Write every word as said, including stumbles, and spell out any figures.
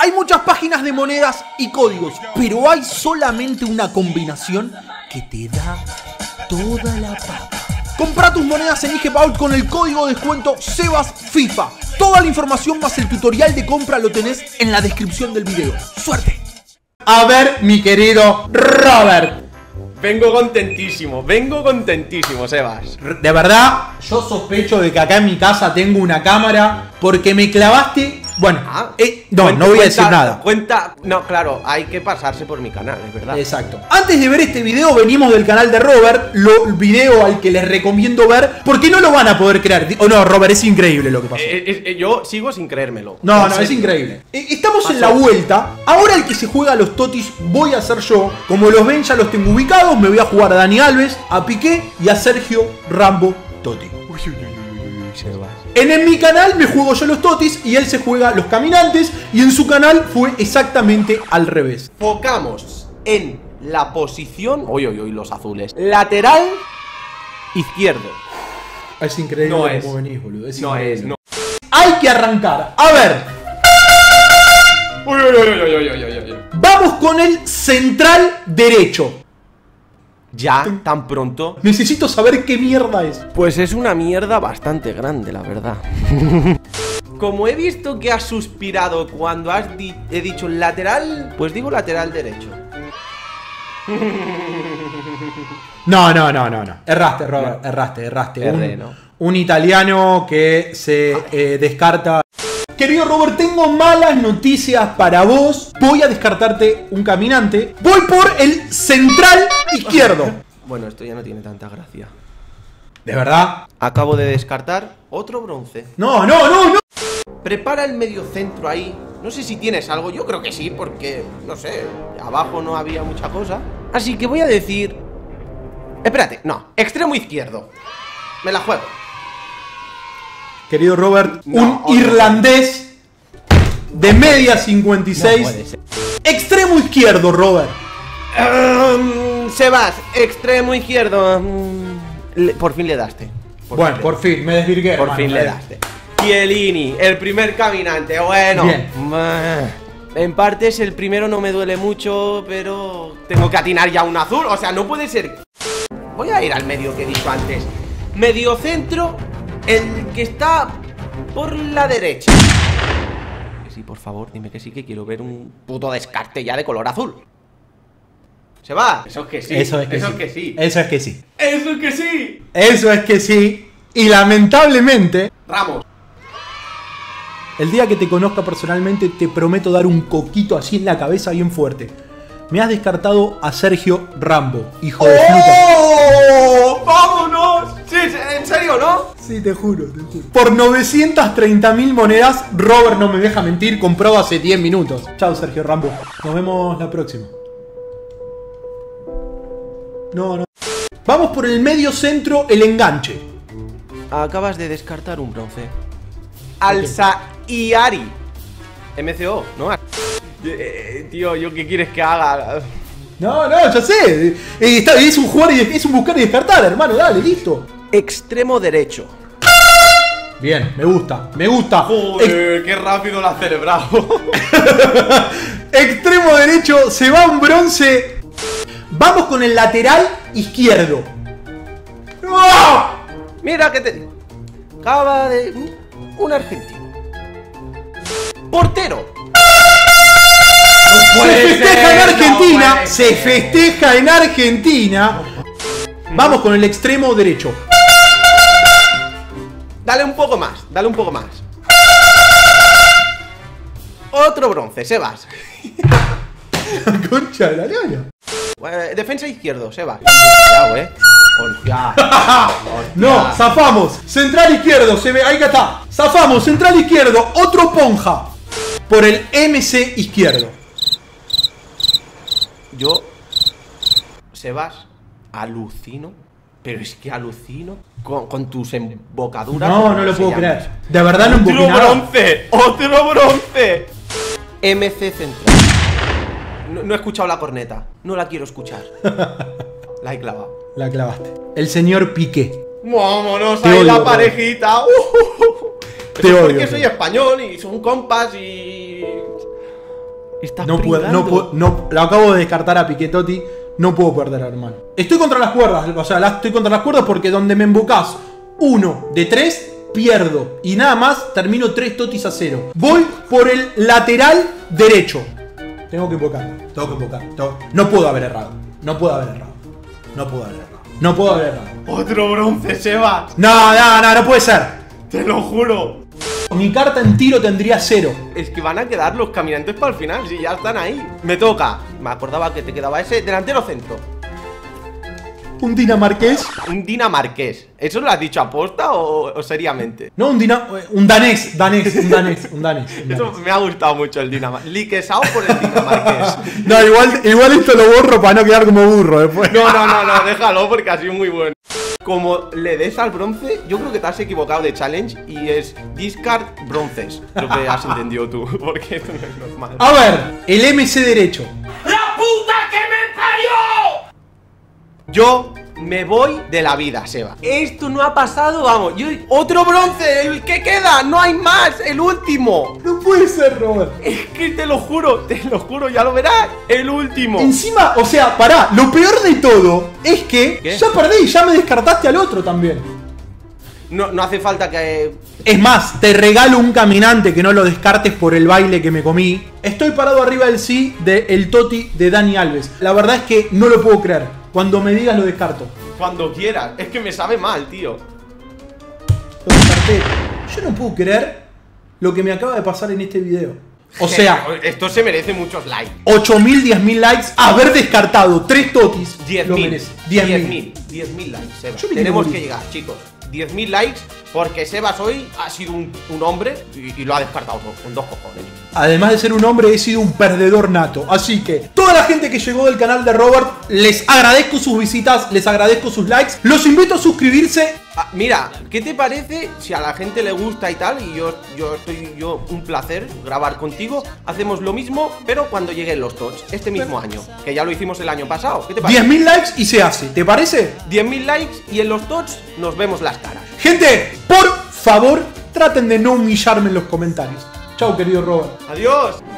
Hay muchas páginas de monedas y códigos, pero hay solamente una combinación que te da toda la papa. Compra tus monedas en IGPaul con el código de descuento SebasFIFA. Toda la información más el tutorial de compra lo tenés en la descripción del video. ¡Suerte! A ver, mi querido Robert. Vengo contentísimo, vengo contentísimo, Sebas. De verdad, yo sospecho de que acá en mi casa tengo una cámara porque me clavaste... Bueno, Ah, eh, no, cuenta, no voy a cuenta, decir nada. Cuenta, no, claro, hay que pasarse por mi canal, es verdad. Exacto. Antes de ver este video, venimos del canal de Robert, lo, el video al que les recomiendo ver, porque no lo van a poder creer. O no, Robert, es increíble lo que pasó. Eh, eh, eh, yo sigo sin creérmelo. No, En no, serio. es increíble. Eh, Estamos Pasó. en la vuelta. Ahora el que se juega a los totis voy a ser yo. Como los ven, ya los tengo ubicados. Me voy a jugar a Dani Alves, a Piqué y a Sergio Rambo Totti. Uy, uy, uy, uy, uy, Sebas. En, en mi canal me juego yo los totis y él se juega los caminantes. Y en su canal fue exactamente al revés. Focamos en la posición. Uy, uy, uy, los azules. Lateral izquierdo. Es increíble No cómo es. venís, boludo. Es No increíble. es, no. Hay que arrancar. A ver, Uy, uy, uy, uy, uy, uy, uy, uy. vamos con el central derecho. Ya, tan pronto. Necesito saber qué mierda es. Pues es una mierda bastante grande, la verdad. Como he visto que has suspirado cuando has di he dicho lateral, pues digo lateral derecho. No, no, no, no, no. Erraste, Robert. Erraste, erraste. Erré, un, ¿no? un italiano que se eh, descarta. Querido Robert, tengo malas noticias para vos. Voy a descartarte un caminante. Voy por el central izquierdo. Bueno, esto ya no tiene tanta gracia. ¿De verdad? Acabo de descartar otro bronce. No, no, no, no. Prepara el mediocentro ahí. No sé si tienes algo, yo creo que sí, porque, no sé, abajo no había mucha cosa. Así que voy a decir... Espérate, no, extremo izquierdo. Me la juego. Querido Robert, No, un otro. irlandés de media cincuenta y No seis. puede ser. Extremo izquierdo, Robert. Um, Sebas, extremo izquierdo. Um, le- por fin le daste. Por Bueno, fin por fin, me desvirgué. le, por hermano, fin me le des- daste. Chiellini, el primer caminante. Bueno, Bien. ma- en partes el primero no me duele mucho, pero tengo que atinar ya un azul. O sea, no puede ser. Voy a ir al medio que he dicho antes. Medio centro, el que está por la derecha. Que sí, por favor, dime que sí, que quiero ver un puto descarte ya de color azul. ¿Se va? Eso es que sí. Eso es que Eso sí. es que sí. Eso es que sí. Eso es que sí. Eso es que sí. Y lamentablemente, Ramos. el día que te conozca personalmente, te prometo dar un coquito así en la cabeza bien fuerte. Me has descartado a Sergio Rambo, hijo de puta. ¡Oh! ¡Vámonos! Sí, sí, en serio, ¿no? Sí, te juro, te juro. Por novecientas treinta mil monedas, Robert no me deja mentir, comprado hace diez minutos. Chao, Sergio Rambo. Nos vemos la próxima. No, no. Vamos por el medio centro, el enganche. Acabas de descartar un bronce. Alsa Iari. M C O, ¿no? Eh, tío, ¿yo qué quieres que haga? No, no, ya sé. Eh, está- es un jugar y es un buscar y descartar, hermano. Dale, listo. Extremo derecho. Bien, me gusta, me gusta. Joder, qué rápido lo has celebrado. Extremo derecho, se va un bronce. Vamos con el lateral izquierdo. ¡Ah! Mira que te digo. Acaba de... un argentino. Portero. Se puede festeja ser, en no Argentina. puede Se festeja en Argentina. Vamos con el extremo derecho. Dale un poco más, dale un poco más. Otro bronce, Sebas. Concha de la lana. Eh, defensa izquierdo, Sebas. Cuidado, eh. Hostia. No, zafamos. Central izquierdo, se ve, ahí que está. Zafamos, central izquierdo, otro Ponja. Por el M C izquierdo. Yo, Sebas, alucino. Pero es que alucino con, con tus embocaduras. No, no lo se puedo llaman. creer. De verdad no ¡Otro emboqué nada. bronce! ¡Otro bronce! M C central. No, no he escuchado la corneta. No la quiero escuchar. La he clavado. La clavaste. El señor Piqué. Vámonos, Te ahí odio, la bro. parejita. Uh, uh, uh. Te Eso es odio, porque bro. soy español y son compas y... Estás No puedo, no puedo, no, lo acabo de descartar a Piqué Totti. No puedo perder, hermano. Estoy contra las cuerdas, o sea, la- estoy contra las cuerdas porque donde me embocás uno de tres, pierdo. Y nada más, termino tres totis a cero. Voy por el lateral derecho. Tengo que invocar, tengo que invocar. tengo- No puedo haber errado. No puedo haber errado. No puedo haber errado. No puedo haber errado. Otro bronce, Sebas. No, no, no, no puede ser. Te lo juro. Mi carta en tiro tendría cero. Es que van a quedar los caminantes para el final, si ya están ahí. Me toca. Me acordaba que te quedaba ese delantero centro. Un dinamarqués. Un dinamarqués. ¿Eso lo has dicho aposta o, o seriamente? No, un dina, un danés, danés, un danés, un danés. un Eso danés. me ha gustado mucho el dinamarqués. Liquesao por el dinamarqués. No, igual, igual esto lo borro para no quedar como burro después. No, no, no, no, déjalo porque ha sido muy bueno. Como le des al bronce, yo creo que te has equivocado de challenge y es discard bronces. Lo que has entendido tú, porque esto no es normal. A ver, el M C derecho. ¡La puta que me parió! Yo me voy de la vida, Seba. Esto no ha pasado, vamos. Yo, otro bronce, el que queda, no hay más, el último. No puede ser, Robert. Es que te lo juro, te lo juro, ya lo verás. El último. Encima, o sea, pará, lo peor de todo es que ¿Qué? ya perdí, ya me descartaste al otro también. No, no hace falta que... Es más, te regalo un caminante que no lo descartes por el baile que me comí. Estoy parado arriba del sí de el Totti de Dani Alves. La verdad es que no lo puedo creer. Cuando me digas lo descarto. Cuando quieras. Es que me sabe mal, tío. Lo descarté. Yo no puedo creer lo que me acaba de pasar en este video. O sea, esto se merece muchos likes. ocho mil, diez mil likes, haber descartado tres totis. diez lo mil. merece. diez diez mil. mil. diez mil likes, Seba. Yo me Tenemos quiero que morir. llegar, chicos. diez mil likes porque Sebas hoy ha sido un, un hombre y, y lo ha descartado todo, con dos cojones. Además de ser un hombre, he sido un perdedor nato. Así que, toda la gente que llegó del canal de Robert, les agradezco sus visitas, les agradezco sus likes. Los invito a suscribirse. Ah, mira, ¿qué te parece si a la gente le gusta y tal? Y yo, yo estoy yo un placer grabar contigo. Hacemos lo mismo, pero cuando lleguen los tots, este mismo año, que ya lo hicimos el año pasado. ¿Qué te parece? diez mil likes y se hace. ¿Te parece? diez mil likes y en los tots nos vemos las caras. Gente, por favor, traten de no humillarme en los comentarios. Chao, querido Robert. Adiós.